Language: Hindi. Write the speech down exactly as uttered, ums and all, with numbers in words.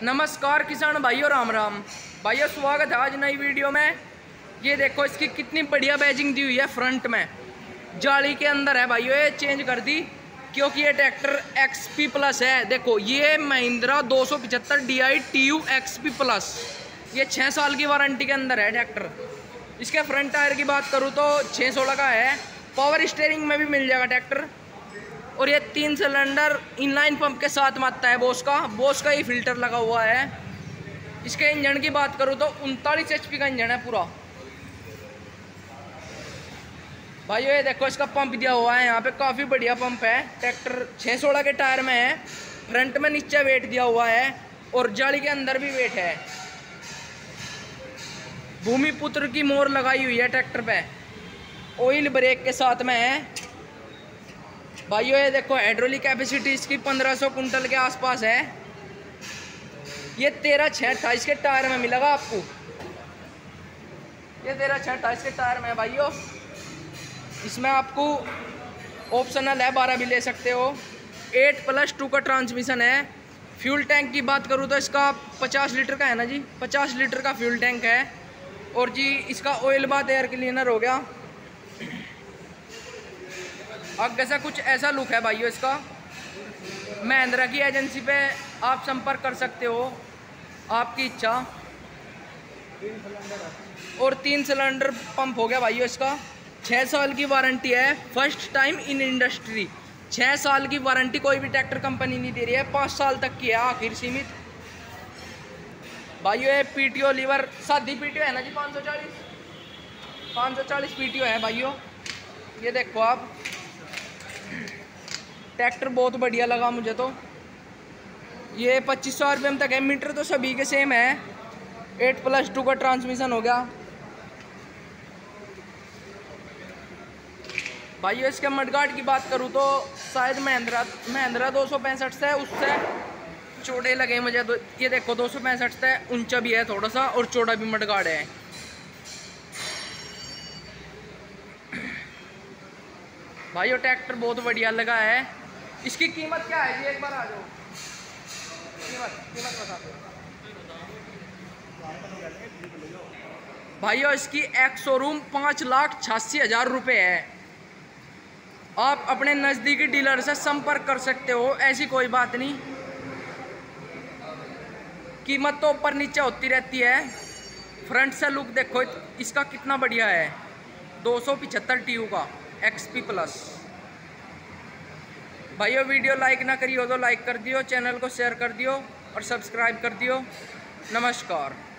नमस्कार किसान भाइयों, राम राम भाइयों, स्वागत है आज नई वीडियो में। ये देखो इसकी कितनी बढ़िया बैजिंग दी हुई है। फ्रंट में जाली के अंदर है भाइयों, ये चेंज कर दी क्योंकि ये ट्रैक्टर एक्सपी प्लस है। देखो ये महिंद्रा दो सौ पचहत्तर D I T U XP plus, ये छः साल की वारंटी के अंदर है ट्रैक्टर। इसके फ्रंट टायर की बात करूँ तो छः सोलह का है। पावर स्टीयरिंग में भी मिल जाएगा ट्रैक्टर। और ये तीन सिलेंडर इनलाइन पंप के साथ में आता है। बोस का बोस का ही फिल्टर लगा हुआ है। इसके इंजन की बात करूँ तो उनतालीस एच पी का इंजन है पूरा। भाइयों ये देखो इसका पंप दिया हुआ है, यहाँ पे काफ़ी बढ़िया पंप है। ट्रैक्टर छः सोलह के टायर में है। फ्रंट में नीचे वेट दिया हुआ है और जाली के अंदर भी वेट है। भूमिपुत्र की मोर लगाई हुई है ट्रैक्टर पे। ऑयल ब्रेक के साथ में है। भाइयों ये देखो हाइड्रोलिक कैपेसिटी इसकी पंद्रह सौ कुंटल के आसपास है। ये तेरह छः अट्ठाईस के टायर में मिलेगा आपको। ये तेरह छः अट्ठाईस के टायर में है भाइयों। इसमें आपको ऑप्शनल है, बारह भी ले सकते हो। एट प्लस टू का ट्रांसमिशन है। फ्यूल टैंक की बात करूँ तो इसका पचास लीटर का है ना जी, पचास लीटर का फ्यूल टैंक है। और जी इसका ऑयल बाथ एयर क्लीनर हो गया। आगे से कुछ ऐसा लुक है भाइयों इसका। महिंद्रा की एजेंसी पे आप संपर्क कर सकते हो, आपकी इच्छा। और तीन सिलेंडर पंप हो गया भाइयों इसका। छः साल की वारंटी है, फर्स्ट टाइम इन इंडस्ट्री। छः साल की वारंटी कोई भी ट्रैक्टर कंपनी नहीं दे रही है, पाँच साल तक की है आखिर सीमित। भाइयों ये पी टी ओ लीवर सादी पी टी ओ है ना जी, पाँच सौ चालीस पाँच सौ चालीस पी टी ओ है भाइयों। ये देखो आप, ट्रैक्टर बहुत बढ़िया लगा मुझे तो। ये पच्चीस सौ आर पी एम तक है। मीटर तो सभी के सेम है। एट प्लस टू का ट्रांसमिशन हो गया भाइयों। इसके मडगार्ड की बात करूँ तो शायद महिंद्रा महिंद्रा दो सौ पैंसठ से उससे चौड़े लगे मुझे तो। ये देखो दो सौ पैंसठ से ऊंचा भी है थोड़ा सा और चौड़ा भी मडगार्ड है। भाइयों ट्रैक्टर बहुत बढ़िया लगा है। इसकी कीमत क्या है जी, एक बार आ जाओ। कीमत कीमत बता दो भाइयों। इसकी एक शोरूम पाँच लाख छियासी हज़ार रुपये है। आप अपने नज़दीकी डीलर से संपर्क कर सकते हो, ऐसी कोई बात नहीं। कीमत तो ऊपर नीचे होती रहती है। फ्रंट से लुक देखो इसका कितना बढ़िया है। दो सौ पचहत्तर टी यू का एक्सपी प्लस। भाइयों वीडियो लाइक ना करी हो तो लाइक कर दियो, चैनल को शेयर कर दियो और सब्सक्राइब कर दियो। नमस्कार।